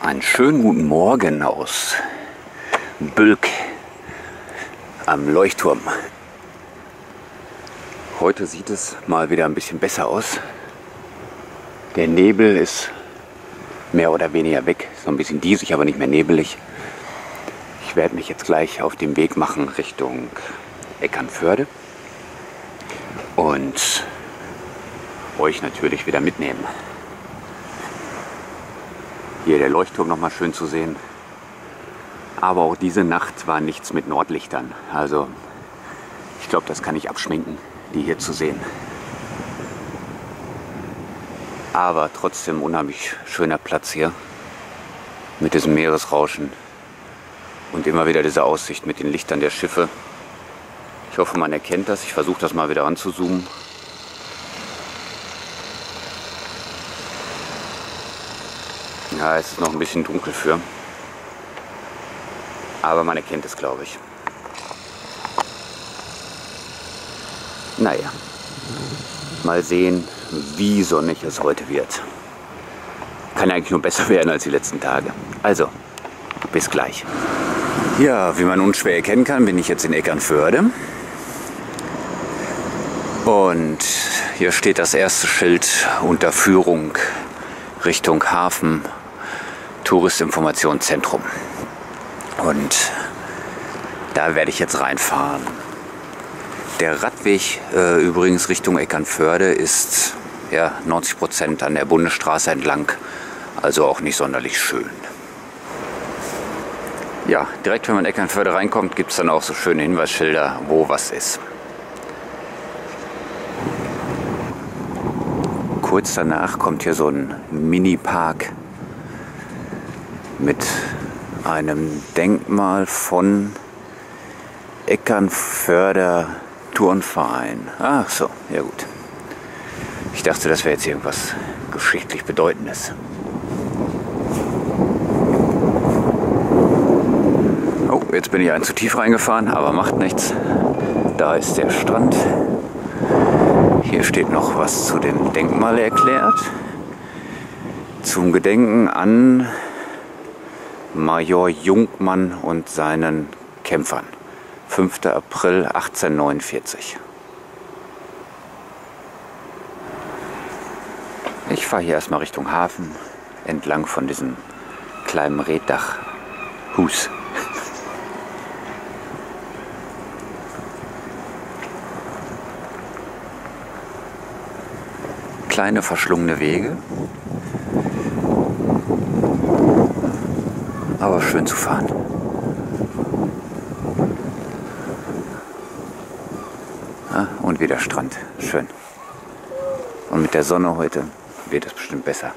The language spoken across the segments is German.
Einen schönen guten Morgen aus Bülk am Leuchtturm. Heute sieht es mal wieder ein bisschen besser aus. Der Nebel ist mehr oder weniger weg. So ein bisschen diesig, aber nicht mehr nebelig. Ich werde mich jetzt gleich auf den Weg machen Richtung Eckernförde und euch natürlich wieder mitnehmen. Hier der Leuchtturm noch mal schön zu sehen. Aber auch diese Nacht war nichts mit Nordlichtern. Also ich glaube, das kann ich abschminken, die hier zu sehen. Aber trotzdem unheimlich schöner Platz hier. Mit diesem Meeresrauschen. Und immer wieder diese Aussicht mit den Lichtern der Schiffe. Ich hoffe, man erkennt das. Ich versuche das mal wieder ranzuzoomen. Ja, es ist noch ein bisschen dunkel für. Aber man erkennt es, glaube ich. Naja, mal sehen, wie sonnig es heute wird. Kann eigentlich nur besser werden als die letzten Tage. Also, bis gleich. Ja, wie man unschwer erkennen kann, bin ich jetzt in Eckernförde. Und hier steht das erste Schild unter Führung Richtung Hafen, Touristinformationszentrum. Und da werde ich jetzt reinfahren. Der Radweg übrigens Richtung Eckernförde ist ja 90% an der Bundesstraße entlang, also auch nicht sonderlich schön. Ja, direkt wenn man in Eckernförde reinkommt, gibt es dann auch so schöne Hinweisschilder, wo was ist. Kurz danach kommt hier so ein Mini-Park mit einem Denkmal von Eckernförder Turnverein. Ach so, ja gut. Ich dachte, das wäre jetzt irgendwas geschichtlich Bedeutendes. Oh, jetzt bin ich zu tief reingefahren, aber macht nichts. Da ist der Strand. Hier steht noch was zu dem Denkmal erklärt. Zum Gedenken an Major Jungmann und seinen Kämpfern. 5. April 1849. Ich fahre hier erstmal Richtung Hafen, entlang von diesem kleinen Reetdachhus. Kleine verschlungene Wege, aber schön zu fahren. Ah, und wieder Strand, schön. Und mit der Sonne heute wird es bestimmt besser.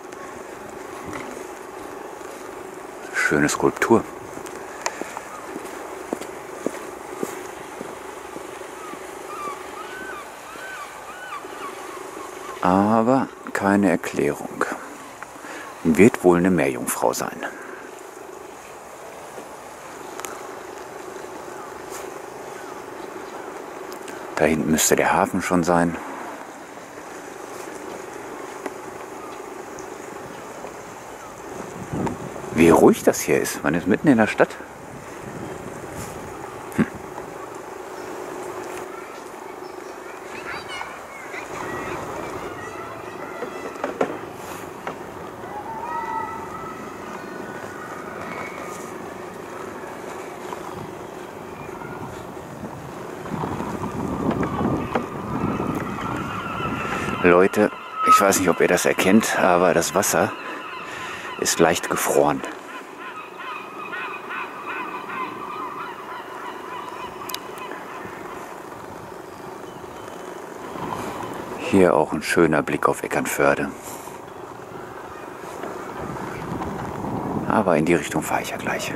Schöne Skulptur. Aber keine Erklärung. Wird wohl eine Meerjungfrau sein. Da hinten müsste der Hafen schon sein. Wie ruhig das hier ist. Man ist mitten in der Stadt. Leute, ich weiß nicht, ob ihr das erkennt, aber das Wasser ist leicht gefroren. Hier auch ein schöner Blick auf Eckernförde. Aber in die Richtung fahre ich ja gleich.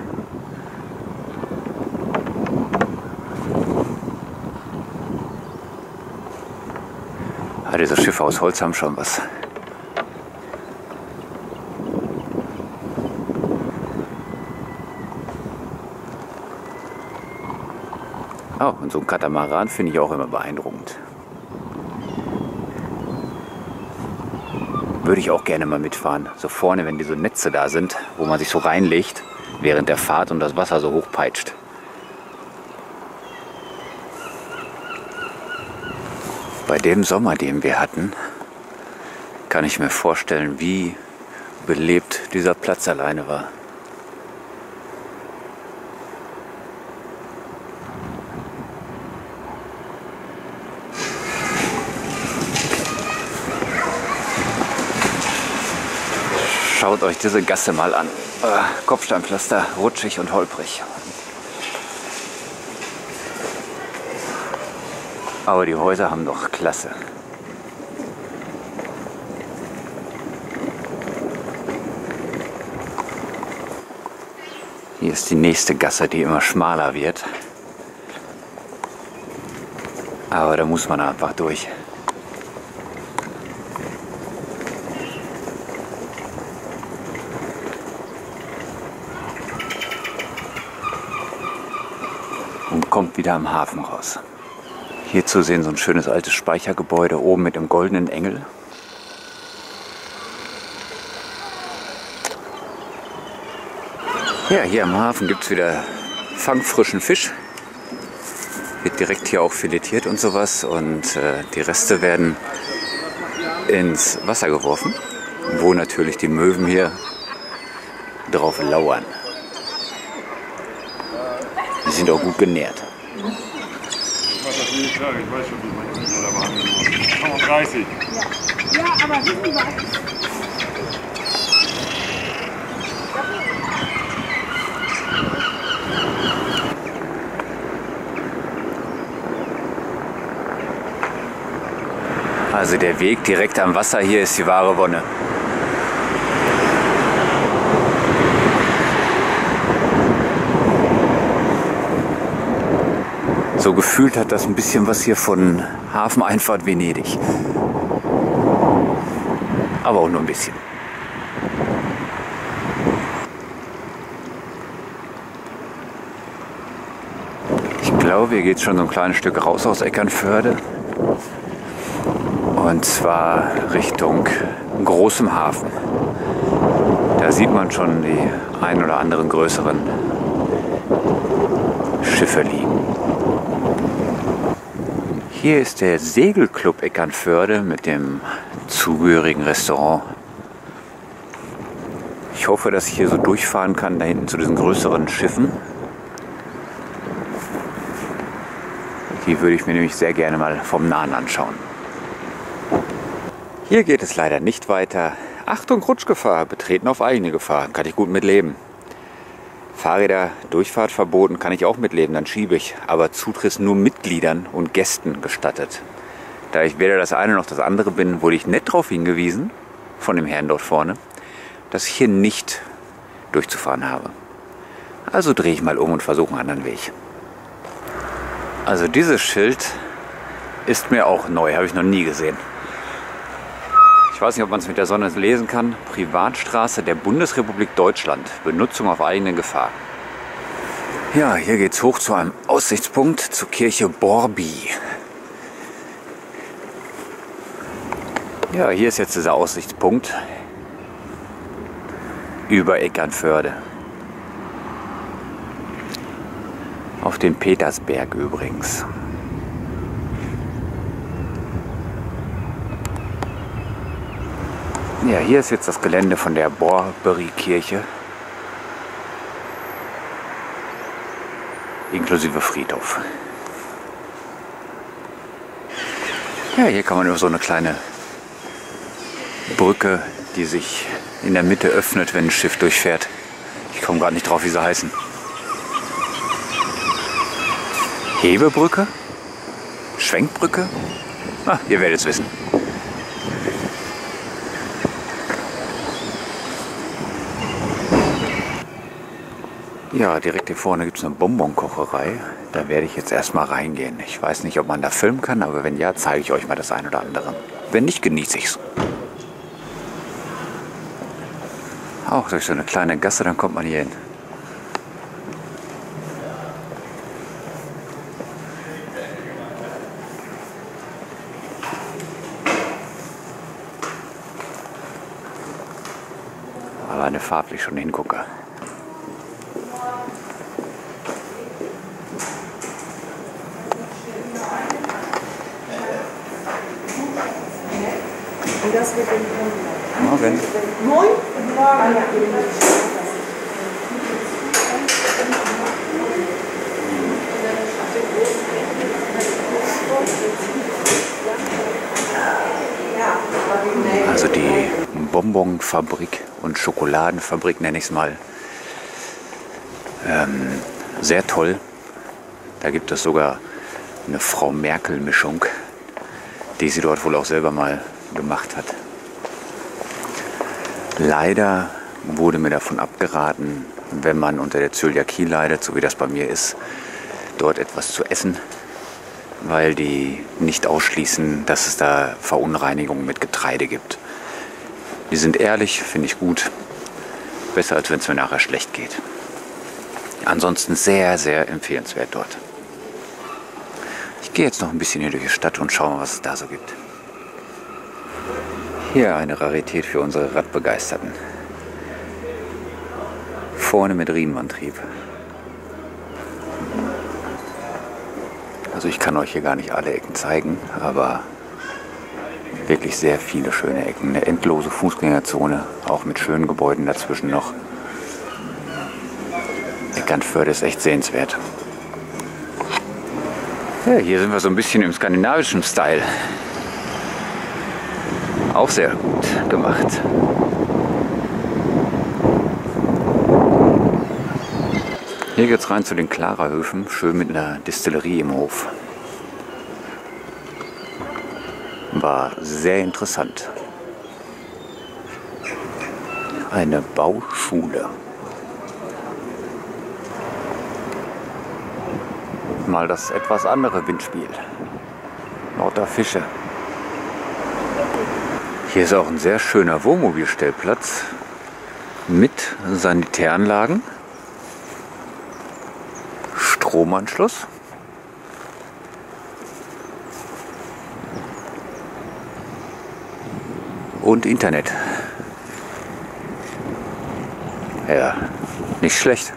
Diese Schiffe aus Holz haben schon was. Oh, und so ein Katamaran finde ich auch immer beeindruckend. Würde ich auch gerne mal mitfahren. So vorne, wenn diese Netze da sind, wo man sich so reinlegt während der Fahrt und das Wasser so hochpeitscht. Bei dem Sommer, den wir hatten, kann ich mir vorstellen, wie belebt dieser Platz alleine war. Schaut euch diese Gasse mal an. Kopfsteinpflaster, rutschig und holprig. Aber die Häuser haben doch Klasse. Hier ist die nächste Gasse, die immer schmaler wird. Aber da muss man einfach durch. Und kommt wieder am Hafen raus. Hier zu sehen so ein schönes altes Speichergebäude oben mit dem goldenen Engel. Ja, hier am Hafen gibt es wieder fangfrischen Fisch. Wird direkt hier auch filetiert und sowas. Und die Reste werden ins Wasser geworfen, wo natürlich die Möwen hier drauf lauern. Die sind auch gut genährt. Ich weiß schon, wie man die da behandeln muss. 35. Ja, aber wissen Sie was? Also der Weg direkt am Wasser hier ist die wahre Wonne. So gefühlt hat das ein bisschen was hier von Hafeneinfahrt Venedig. Aber auch nur ein bisschen. Ich glaube, hier geht es schon so ein kleines Stück raus aus Eckernförde. Und zwar Richtung großem Hafen. Da sieht man schon die ein oder anderen größeren Schiffe liegen. Hier ist der Segelclub Eckernförde mit dem zugehörigen Restaurant. Ich hoffe, dass ich hier so durchfahren kann, da hinten zu diesen größeren Schiffen. Die würde ich mir nämlich sehr gerne mal vom Nahen anschauen. Hier geht es leider nicht weiter. Achtung, Rutschgefahr, betreten auf eigene Gefahr. Kann ich gut mitleben. Fahrräder, Durchfahrt verboten, kann ich auch mitleben, dann schiebe ich. Aber Zutritt nur Mitgliedern und Gästen gestattet. Da ich weder das eine noch das andere bin, wurde ich nett darauf hingewiesen, von dem Herrn dort vorne, dass ich hier nicht durchzufahren habe. Also drehe ich mal um und versuche einen anderen Weg. Also dieses Schild ist mir auch neu, habe ich noch nie gesehen. Ich weiß nicht, ob man es mit der Sonne lesen kann. Privatstraße der Bundesrepublik Deutschland. Benutzung auf eigene Gefahr. Ja, hier geht es hoch zu einem Aussichtspunkt, zur Kirche Borby. Ja, hier ist jetzt dieser Aussichtspunkt über Eckernförde. Auf den Petersberg übrigens. Ja, hier ist jetzt das Gelände von der Borby-Kirche. Inklusive Friedhof. Ja, hier kann man über so eine kleine Brücke, die sich in der Mitte öffnet, wenn ein Schiff durchfährt. Ich komme gerade nicht drauf, wie sie heißen. Hebebrücke? Schwenkbrücke? Ah, ihr werdet es wissen. Ja, direkt hier vorne gibt es eine Bonbonkocherei. Da werde ich jetzt erstmal reingehen. Ich weiß nicht, ob man da filmen kann, aber wenn ja, zeige ich euch mal das ein oder andere. Wenn nicht, genieße ich es. Auch durch so eine kleine Gasse, dann kommt man hier hin. Alleine farblich schon hingucke. Und das wird den Morgen. Moin. Morgen. Also die Bonbonfabrik und Schokoladenfabrik nenne ich es mal. Sehr toll. Da gibt es sogar eine Frau Merkel-Mischung, die sie dort wohl auch selber mal gemacht hat. Leider wurde mir davon abgeraten, wenn man unter der Zöliakie leidet, so wie das bei mir ist, dort etwas zu essen, weil die nicht ausschließen, dass es da Verunreinigungen mit Getreide gibt. Die sind ehrlich, finde ich gut. Besser, als wenn es mir nachher schlecht geht. Ansonsten sehr, sehr empfehlenswert dort. Ich gehe jetzt noch ein bisschen hier durch die Stadt und schaue mal, was es da so gibt. Hier eine Rarität für unsere Radbegeisterten. Vorne mit Riemenantrieb. Also ich kann euch hier gar nicht alle Ecken zeigen, aber wirklich sehr viele schöne Ecken. Eine endlose Fußgängerzone, auch mit schönen Gebäuden dazwischen noch. Eckernförde ist echt sehenswert. Ja, hier sind wir so ein bisschen im skandinavischen Style. Auch sehr gut gemacht. Hier geht's rein zu den Klarahöfen, schön mit einer Distillerie im Hof. War sehr interessant. Eine Bauschule. Mal das etwas andere Windspiel. Lauter Fische. Hier ist auch ein sehr schöner Wohnmobilstellplatz mit Sanitäranlagen, Stromanschluss und Internet. Ja, nicht schlecht.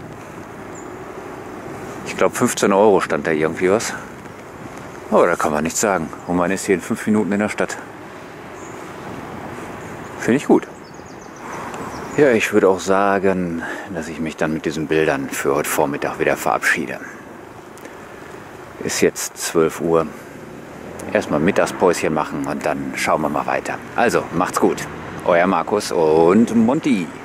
Ich glaube 15 € stand da irgendwie was. Aber da kann man nichts sagen. Und man ist hier in 5 Minuten in der Stadt. Finde ich gut. Ja, ich würde auch sagen, dass ich mich dann mit diesen Bildern für heute Vormittag wieder verabschiede. Ist jetzt 12 Uhr. Erstmal Mittagspäuschen machen und dann schauen wir mal weiter. Also, macht's gut. Euer Markus und Monty.